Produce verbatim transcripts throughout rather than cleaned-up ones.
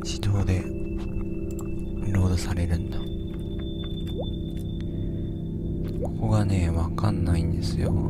自動でロードされるんだ。ここがね、わかんないんですよ。こ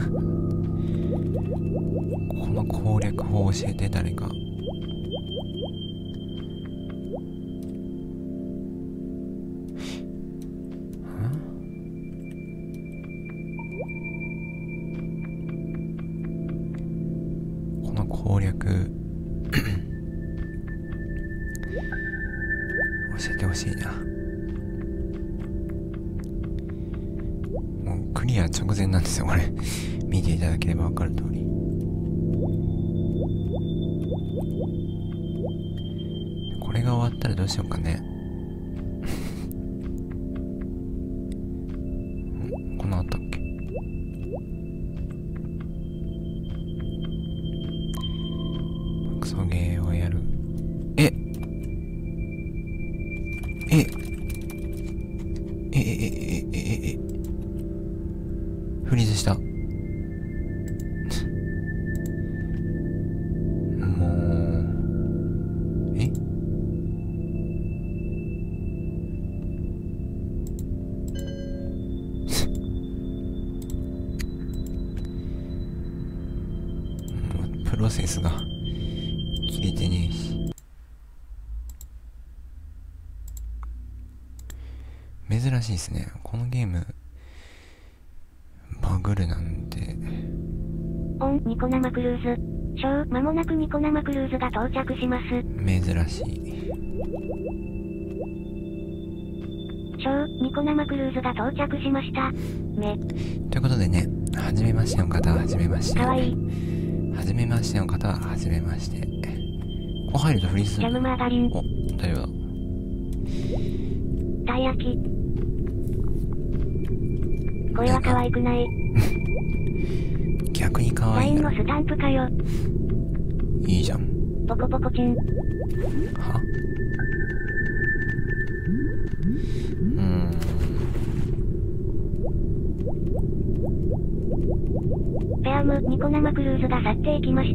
の攻略法を教えて、誰か。この攻略教えてほしいな。もうクリア直前なんですよ、これ。見ていただければわかる通り。これが終わったらどうしようかね。こんなあったっけ。クソゲーをやる。えええええええええフリーズした。もうえプロセスが切れてねえし。珍しいですね、このゲーム。バグるなんて。 オン、ニコ生クルーズ。ショー、間もなくニコ生クルーズが到着します。 珍しい。 ショー、ニコ生クルーズが到着しました。め。 ということでね、はじめましての方ははじめまして。 かわいい。 はじめましての方ははじめまして。ここ入るとフリーズする。 ジャムマーガリン。 お、大丈夫だ。 たい焼き。声は可愛くない。 逆に可愛いラインな。 のスタンプかよ。 いいじゃん。 ポコポコチン。 はうーん。 フェアム、ニコ生クルーズが去っていきました。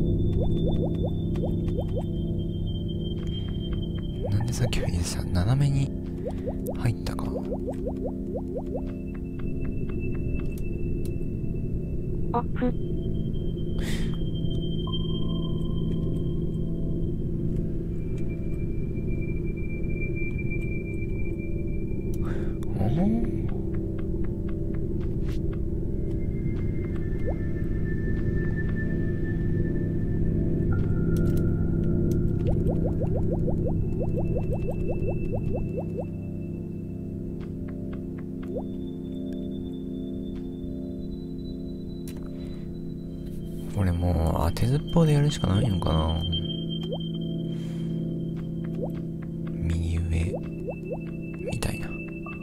なんでさっきフリーズさ、斜めに入ったか。 オフ。 おお。俺もう当てずっぽうでやるしかないのかな。右上みたいな。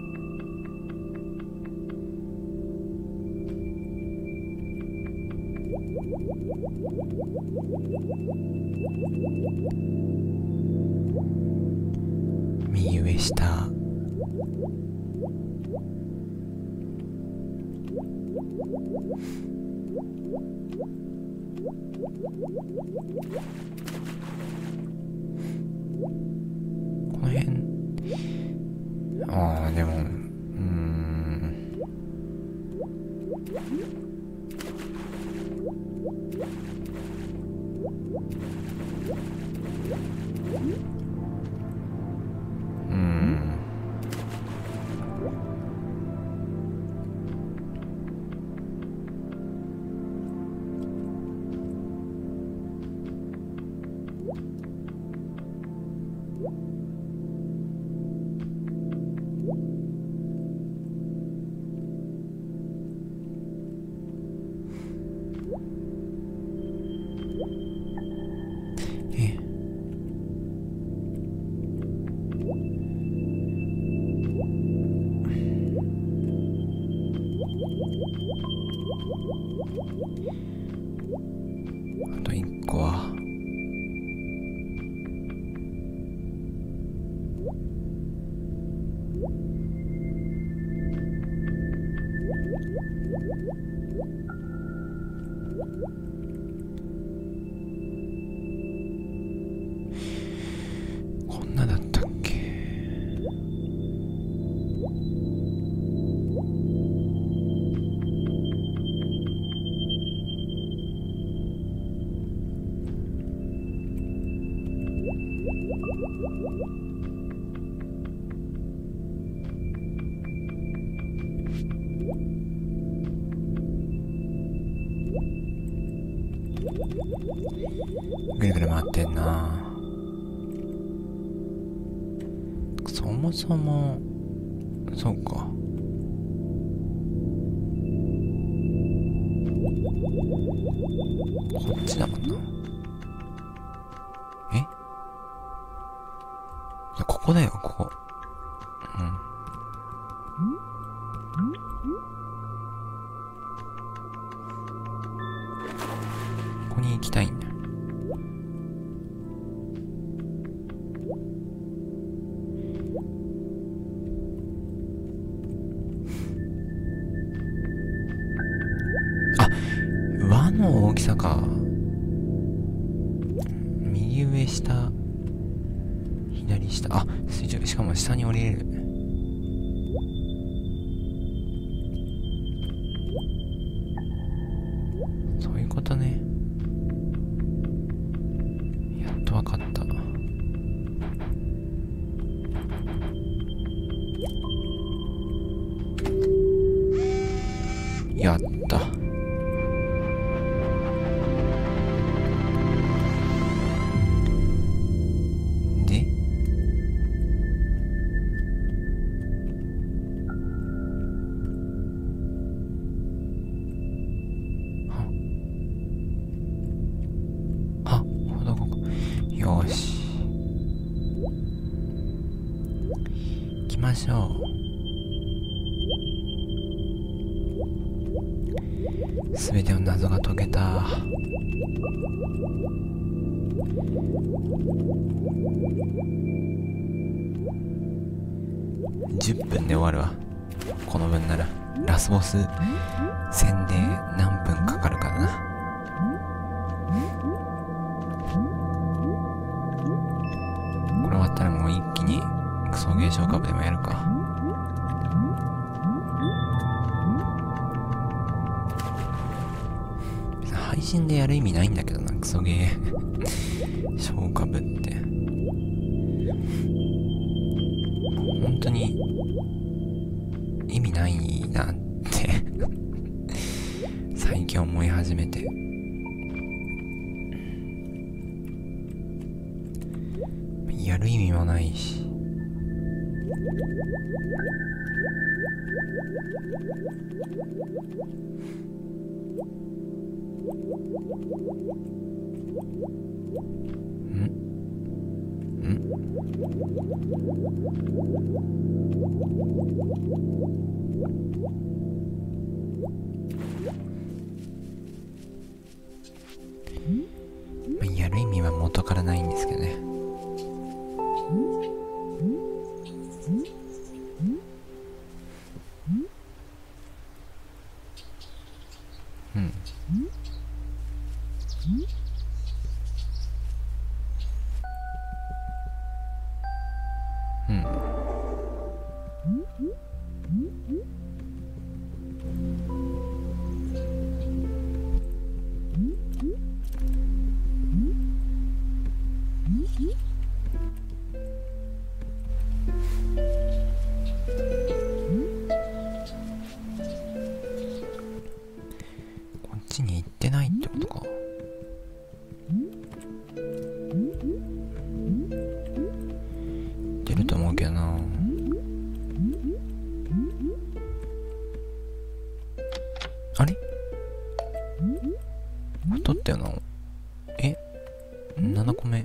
右上下。この辺。ああ、でもうーんうーんえあと一個はぐるぐる回ってんな。そもそもそうか、こっちだもんな。え、いや、ここだよ、ここ。うん。ここに行きたいんだよ。あ、輪の大きさか。右上下左下、あ、垂直、しかも下に降りれる。そういうことね。やっとわかった。やった。で、は、は、ほどここ。よーし。行きましょう。すべての謎が解けた。じゅっぷんで終わるわ。この分ならラスボス戦で何分かかるからな。これ終わったらもう一気にクソゲーショーカブでもやるか。配信でやる意味ないんだけどな、クソゲーショーカブって。本当に意味ないなって最近思い始めて。やる意味もないし。んんまあ、やる意味は元からないんですけどね。うん。うん。こっちに行ってないってことか。出ると思うけどな。あれ太ったよな。え、ななこめ。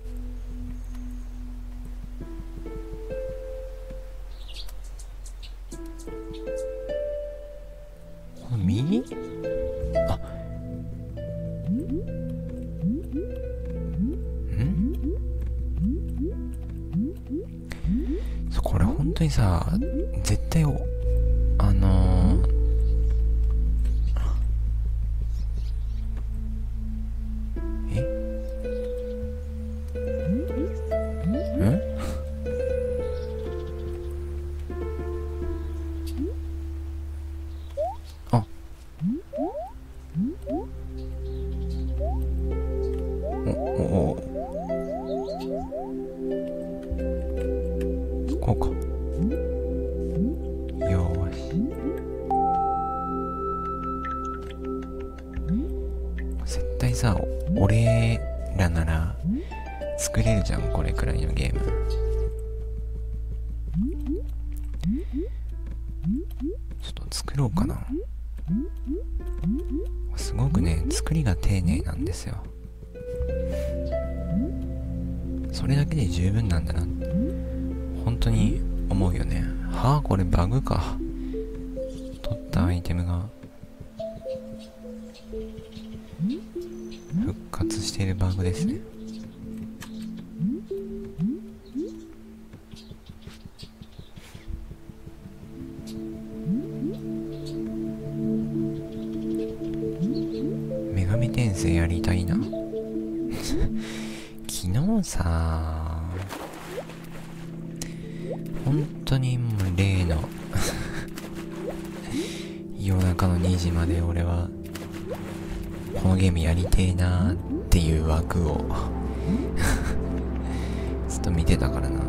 この右？あ、ん？そう、これ本当にさ、絶対お、あのー、え？ん？あ、お、お、お、 こうか。よーし。絶対さ、俺らなら作れるじゃん、これくらいのゲーム。ちょっと作ろうかな。すごくね、作りが丁寧なんですよ。それだけで十分なんだな、本当に思うよね。はあ、これバグか。取ったアイテムが復活しているバグですね。女神転生やりたいな。昨日さ、本当にもう例の夜中のにじまで俺はこのゲームやりてえなーっていう枠をずっと見てたからな。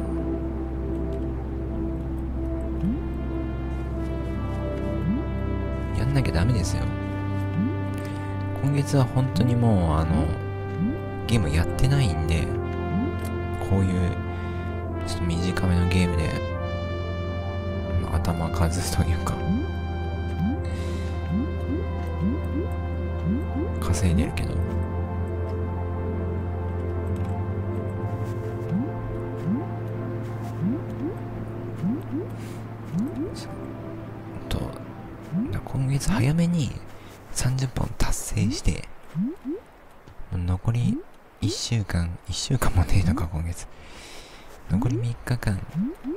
やんなきゃダメですよ。今月は本当にもうあのゲームやってないんで、こういうちょっと短めのゲームで、まあ、頭数というか稼いでるけど、と今月早めにさんじゅっぽん達成して、残りいっしゅうかん、いっしゅうかんもねえのか今月。残りみっかかん、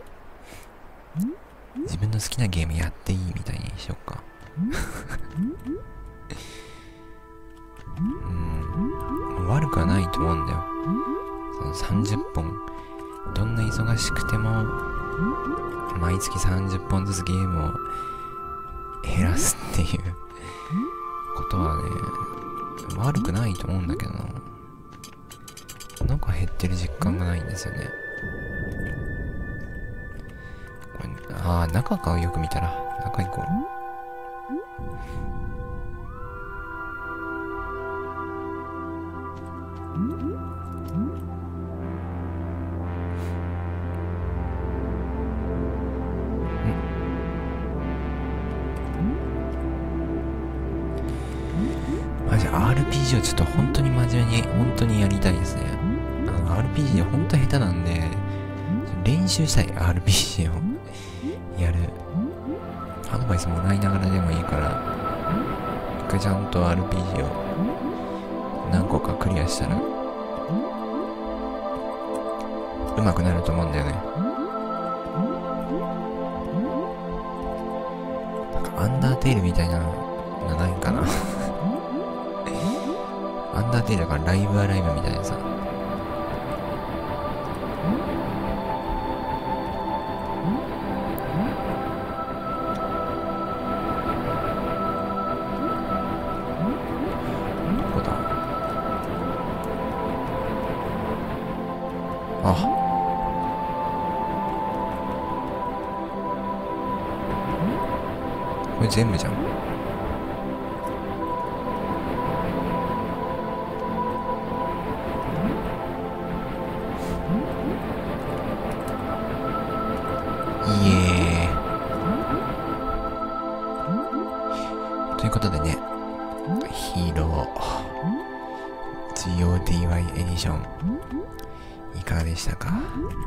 自分の好きなゲームやっていいみたいにしよっか。うん、悪くはないと思うんだよ。そのさんじゅっぽん、どんな忙しくても毎月さんじゅっぽんずつゲームを減らすっていうことはね、悪くないと思うんだけどな。なんか減ってる実感がないんですよね。これ、ああ、中か、よく見たら。中行こう。マジ アールピージー をちょっと本当に真面目に本当にやりたいですね。あの アールピージー 本当下手なんで練習したい。 アールピージー をやるアドバイスもらいながらでもいいから、一回ちゃんと アールピージー を何個かクリアしたら上手くなると思うんだよね。なんかアンダーテイルみたいなのないかな。アンダーテイルだからライブアライブみたいなさ。どこだ。あ、これ全部じゃん。イエーイ。ということでね、ヒーロー ジーオーディーワイ エディションいかがでしたか？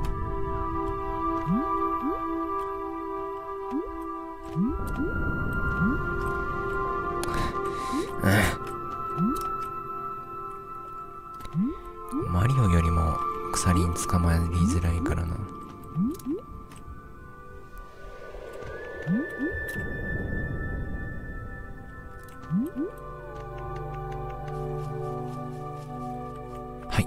マリオよりも鎖に捕まりづらいからな。はい。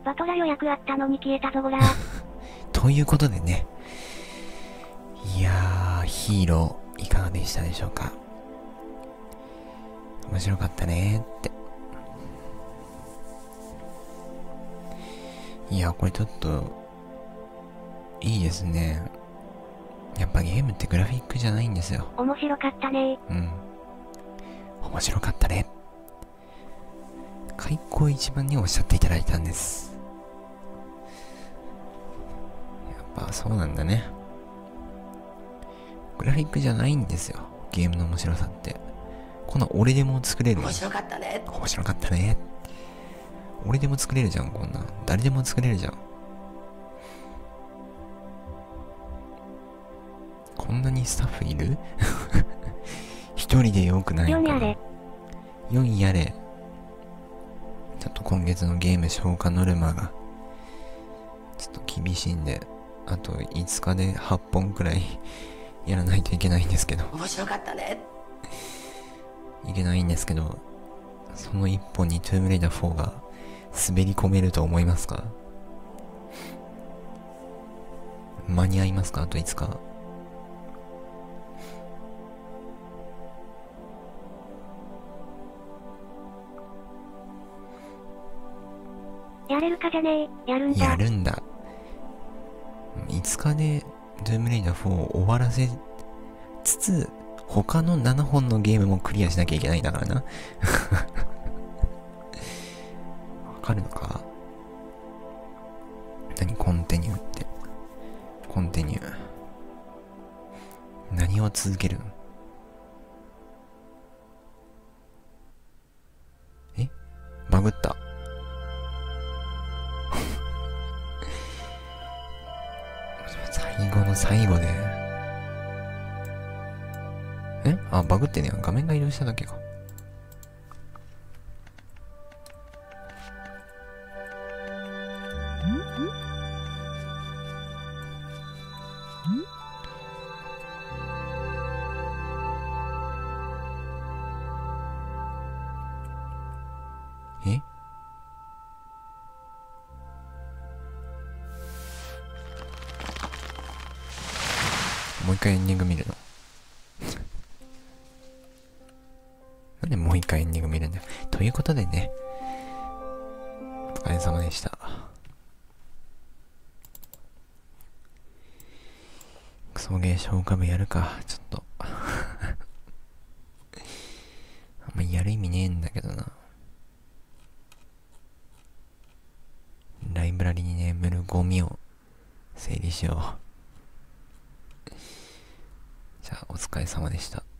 バトラ予約あったのに消えたぞほら。 ということでね。いやー、ヒーロー、いかがでしたでしょうか。面白かったねーって。いや、これちょっと、いいですね。やっぱゲームってグラフィックじゃないんですよ。 面白かったねー。うん。面白かったね。開口一番におっしゃっていただいたんです。やっぱそうなんだね。グラフィックじゃないんですよ。ゲームの面白さって。こんな俺でも作れる。 面白かったね。 面白かったね。俺でも作れるじゃん、こんなん。誰でも作れるじゃん。こんなにスタッフいる一人でよくないかな。 よんやれ。 よんやれ。ちょっと今月のゲーム消化ノルマが、ちょっと厳しいんで、あといつかではっぽんくらいやらないといけないんですけど。 面白かったね。 いけないんですけど、そのいっぽんにトゥームレイダーフォーが滑り込めると思いますか？間に合いますか？あといつか。 やれるかじゃねえ。やるんだ。 やるんだ。いつかでトゥームレイダーフォーを終わらせつつ、他のななほんのゲームもクリアしなきゃいけないんだからな。わかるのか？何コンティニューって。コンティニュー。何を続けるの？え？バグった。最後の最後で。え？あ、バグってね。画面が移動しただけか。え？もう一回エンディング見るの？なんでもう一回エンディング見るんだよ。ということでね。お疲れ様でした。クソゲー消化部やるか、ちょっと。あんまやる意味ねえんだけどな。ライブラリに眠るゴミを整理しよう。じゃあ、お疲れ様でした。